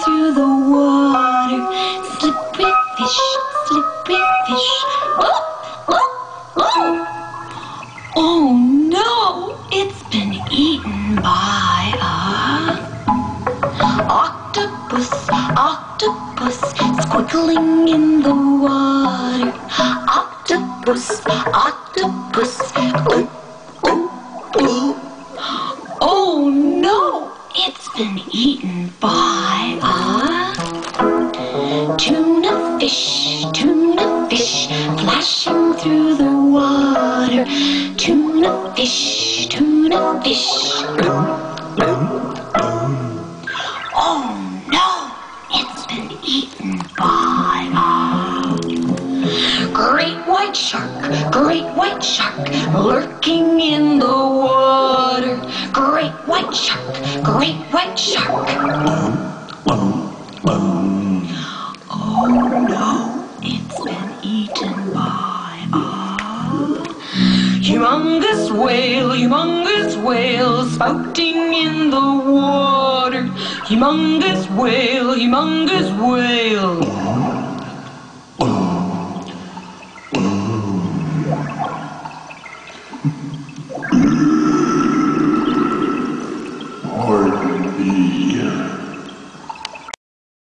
through the water. Slippery fish, slippery fish. Oh, oh, oh! Oh no, it's been eaten by a octopus, octopus, squiggling in the water. Octopus, octopus, ooh, ooh, ooh. Oh no, it's been eaten by a tuna fish, flashing through the water. Tuna fish, tuna fish. Oh no, it's been eaten by a great white shark, lurking in the water. Great white shark, great white shark. Oh no, it's been eaten by a humongous whale, spouting in the water. Humongous whale, humongous whale.